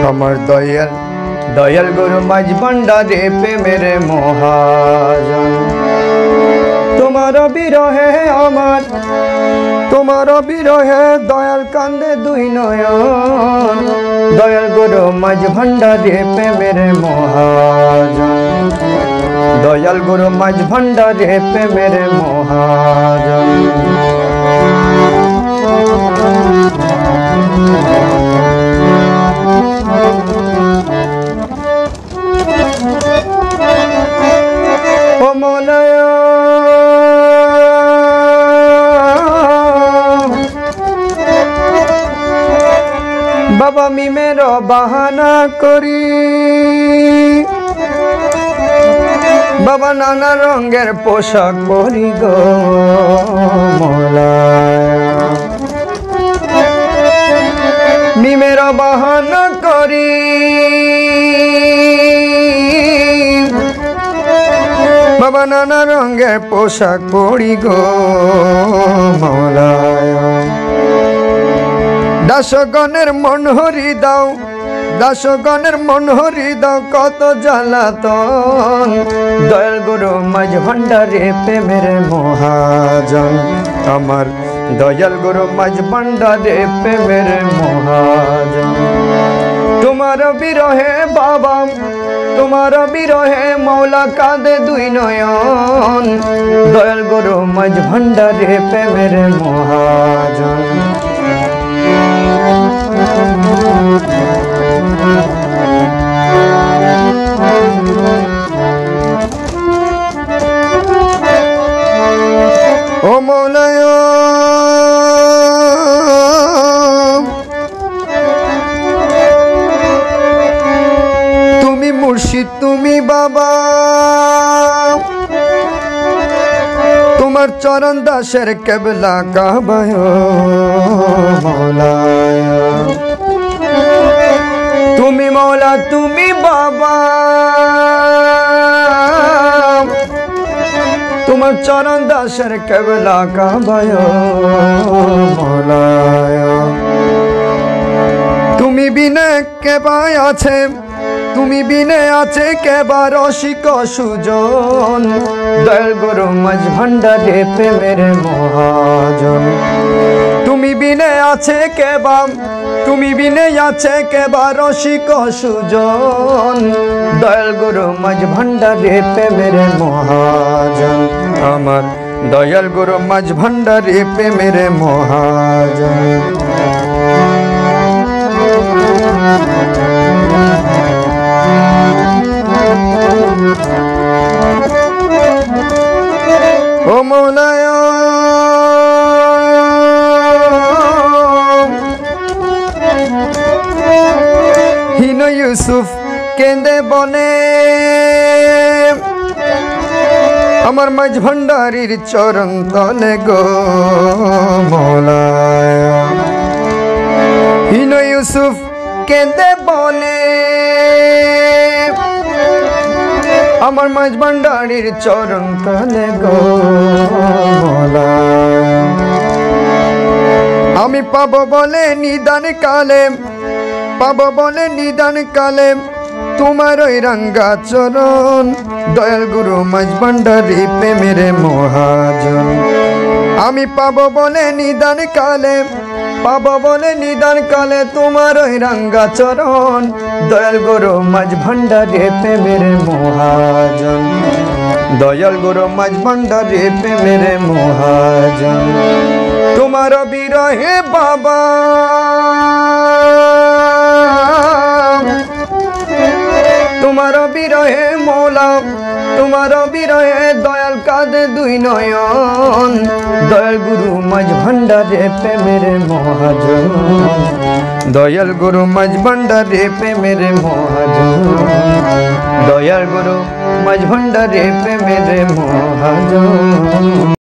আমার দয়াল দয়াল গুরু মাঝ ভান্ডারে প্রেমের মহাজন। তোমার বিরহে আমার, তোমার বিরহে দয়াল কান্দে দুই নয়ন। দয়াল গুরু মাঝ ভান্ডারে প্রেমের মহাজন। দয়াল গুরু মাঝ ভান্ডারে প্রেমের মহাজন। ও মৌলায়া বাবা মিমের বাহানা করি, বাবা নানা রঙের পোশাক পরি গো মৌলায়া। মিমের বাহানা করি, বাবা নানা রঙের পোশাক পরি গো মৌলায়া। দাসগণের মন হরি দাও, দাসগণের মন হরি দাও, কত জ্বালাতন। দয়াল গুরু মাঝ ভান্ডারে প্রেমের মহাজন। আমার দয়াল গুরু মাঝ ভান্ডারে প্রেমের মহাজন। তোমার বিরহে বাবা, তোমার বিরহে মৌলা কাঁদে দুই নয়ন। দয়াল গুরু মাঝ ভান্ডারে প্রেমের মহাজন। ও মৌলায়া তুমি মুর্শিদ, তুমি বাবা, তোমার চরণ দাসের কেবলা কাবায় মৌলায়া। তুমি মৌলা, তুমি বাবা, তোমার চরণ দাসের কেবলা কাবায় মৌলায়া। তুমি বিনে কেবায় আছে, তুমি বিনে আছে কেবা রসিক সুজন। দয়াল গুরু মাঝ ভান্ডারে প্রেমের মহাজন। তুমি বিনে আছে কেবা, তুমি বিনে আছে কেবা রসিক সুজন। দয়াল গুরু মাঝ ভান্ডারে প্রেমের মহাজন। আমার দয়াল গুরু মাঝ ভান্ডারে প্রেমের মহাজন। ও মৌলায়া হিন ইউসুফ কেঁদে বনে, আমার মাঝ ভান্ডারির চরণ তলে গো মৌলায়া। হিন ইউসুফ কেঁদে বলে, আমার মাঝ ভান্ডারির চরণ তলে গো মৌলায়া। আমি পাবো বলে নিদান কালে, পাবো বলে নিদান কালে তোমার ওই রঙ্গা চরণ। দয়াল গুরু মাঝ ভান্ডারি প্রেমের মহাজন। আমি পাবো বলে নিদান কালে, পাবো বলে নিদান কালে তোমার ওই রঙ্গা চরণ। দয়াল গুরু মাঝ ভান্ডারে প্রেমের মহাজন। দয়াল গুরু মাঝ ভান্ডারে প্রেমের মহাজন। তোমার বিরহে বাবা, তোমার বিরহে মৌলা, তোমার বিরহে দয়াল কাঁদে দুই নয়ন। দয়াল গুরু মাঝ ভান্ডারে প্রেমের মহাজন। দয়াল গুরু মাঝ ভান্ডারে প্রেমের মহাজন। দয়াল গুরু মাঝ ভান্ডারে প্রেমের মহাজন।